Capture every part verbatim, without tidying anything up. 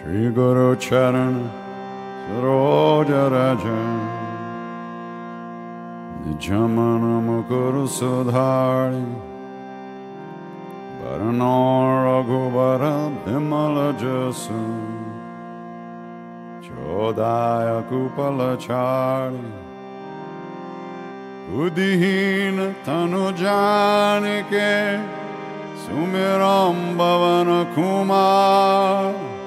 Shri Guru Charan Saroja Raja Nijamana Mukuru Sudhari Varano Raghubara Bimala Jasu Chodaya Kupala Chari Buddhihina Tanu Janike Sumiram Bhavana Kumar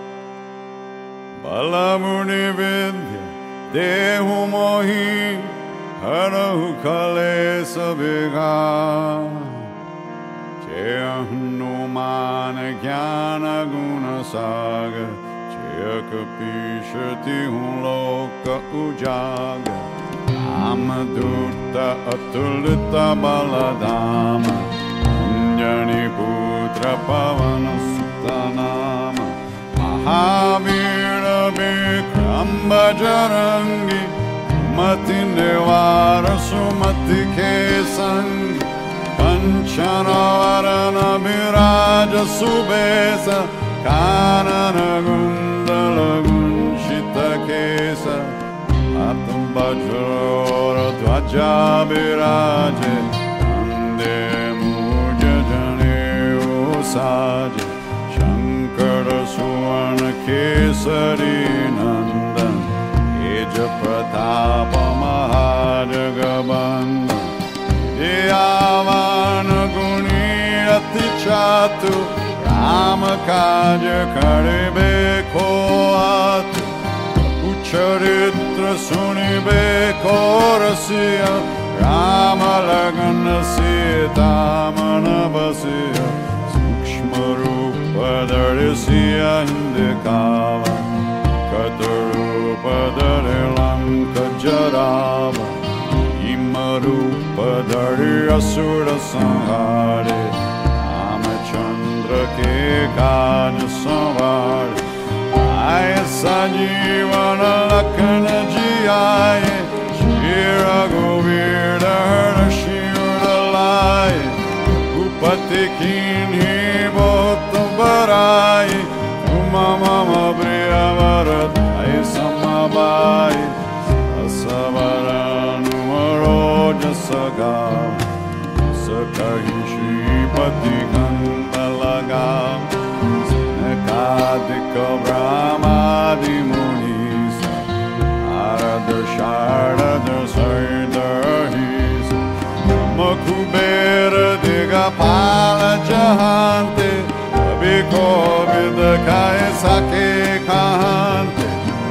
Balamuni Vidya Dehu Mohi Harahu Kale Sabiga Cheya Hanuman Jnana Guna Saga Cheya Kapishati Hun Loka Ujaga Amadutta Atulita Baladama Anjani Putra Pavana Sutanama Mahavira Bikram Bajarangi Mati Nivara Sumati Kesangi Kanchana Varana Viraja Subesa Kanana Gundala Gunshita Kesa Atam Bajora Dvaja Viraje Ande Muja Jane Usaje Shankara Suvarna Kesari Nandan Eja Pratapa Mahajagabanda Yavana Guni Ati Chatu Rama Kaja Karibe Koatu Ucharitra Sunibe Korasiya Rama Lagana Sita Manabasiya Sukshma Rupa Darisiya Hindikava Katarupa Darilanka Jarava Imarupa Dari Asura Sanghare Ramachandra Ke Kaja Samvare Aya Sanjivana Lakana Jiyaye Shri Raghuvirda Harda Shivda Laye Upati Kinhi Bhottam Baraye Uma Mama Priya Varadai Samabaye Asavaranu Maroja Sagam Sakahi Shripati Kandalagam Nekadika Brahmadi Munisa Arada Sharada Sardahisa Namakubera Digapala Jahante Abhiko Vidakaya Sake Kahante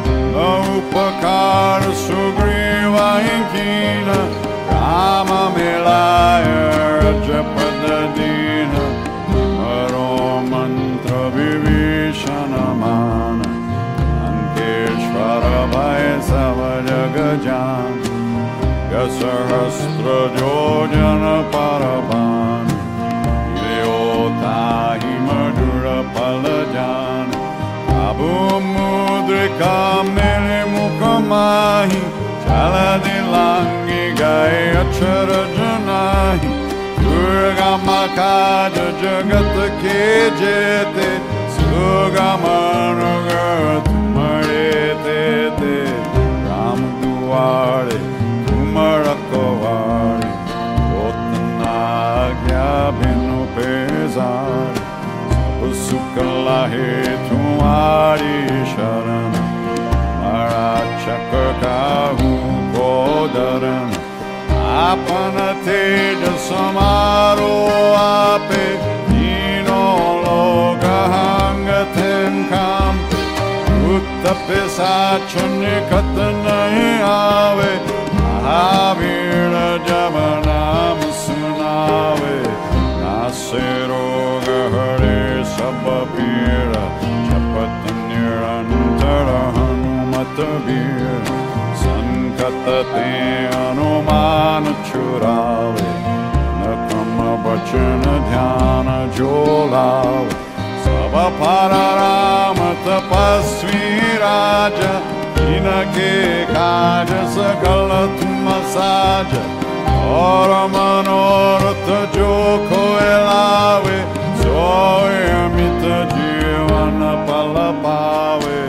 Upakara Sugriva Inkina Rama Milaya Rajapadadina Maro Mantra Vivishana Mana Ankeshvara Vaya Savajagajan Gasarastra Jojana Parabani Ileotahi Madura Palajana Abu Mudrika Mele Mukamahi Chaladilangi Gaya Charajanahi Durga Makaja Jagat Kejete Sugamanugat Marete Ramduare Tumarakovare Otnagya Binu Pezare Sukalahe Tumari Sharana Marachakar Kahu Kodarana Apana Teja Samaro Ape Dino Logahanga Tenkampe Uttapesa Chunikatanahi Ave Mahavira Jamanam Sunave Nasero Gahare Sabapira Chapatanirantara Hanumatavira Sankatate Anumana Churave Nakama Bachana Dhyana Jolave Savapararama Tapasvi Raja Inake Kaja Sakalatma Saja Ora Manorata Joko Elave Soy Amita Jivana Palapave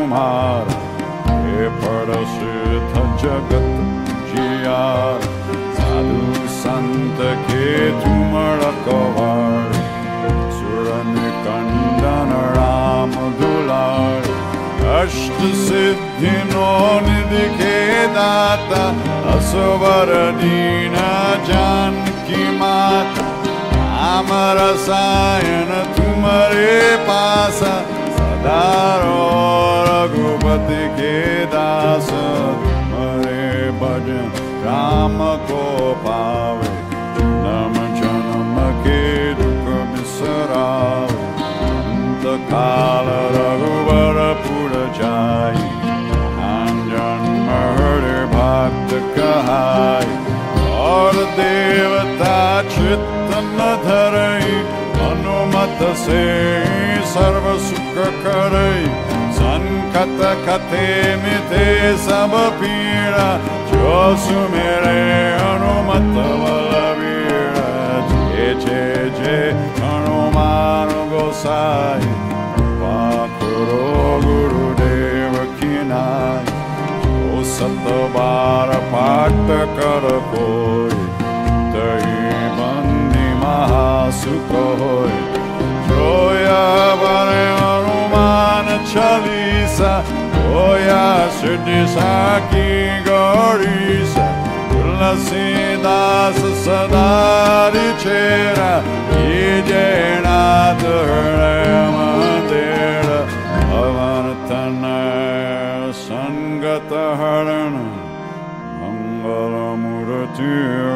तुम्हारा, हे पड़ सिद्ध जगत जियार, साधु संत के तुम रखवार, सुर निकंदन राम दुलार, अष्ट सिद्धिनो निधि के दाता, असवर दीन जानकी माता, राम रसायन तुम्हारे पासा, सदा रो रघुपति के दास, तुम्हारे भजन राम को पावे, जन्म जन्म के दुख बिसरावे, अंत काल रघुवर पुर जाई, जन्म हृदय भक्त कहाई, और देवता चित्त न धरई, अनुमत से सर्व सुख करई, संकट कथे मिटे सब पीड़ा, जो सुमेरे हनुमत बलवीरा, जय जय जय हनुमान गोसाई, कृपा करो गुरुदेव की नाई, जो सत बार पाठ कर कोई, तही बंदी महासुख होय, जोया बरे हनुमान चालीसा, होया सिद्धि साकी गौरीसा, तुलसीदास सदा रिचेरा, कीजय नाथ हृदय मंदिर, भवन तनय संगत हरण, मंगल मूर्ति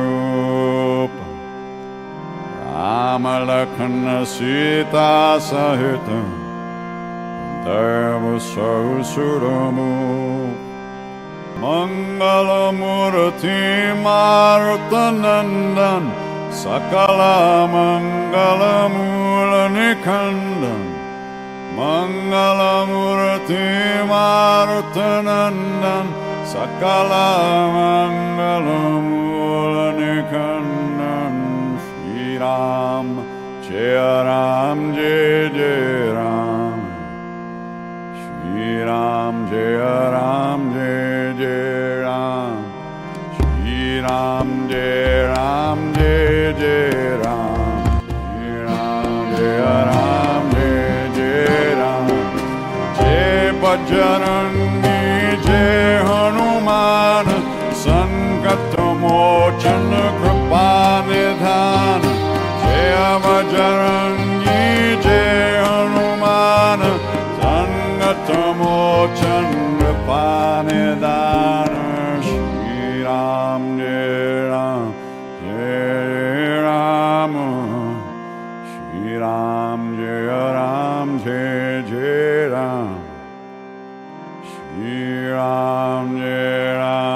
राम लखन सीता सहित, देव ससुरमु, मंगल मूर्ति मारुत नंदन, सकल मंगल मूल निखंडन, मंगल मूर्ति मारुत नंदन, सकल मंगल मूल निखंडन, श्री राम जय राम जय जय राम, श्री राम जय राम जय जय राम, श्री राम जय राम जय जय राम, श्री राम जय राम जय जय राम, जय बजरंगी जय हनुमान, संकट मोचन कृपा निधान, जय बजरंगी जय हनुमान, संकट मोचन कृपा निधान, श्री राम जय राम जय राम, श्री राम जय राम जय जय राम, श्री राम जय राम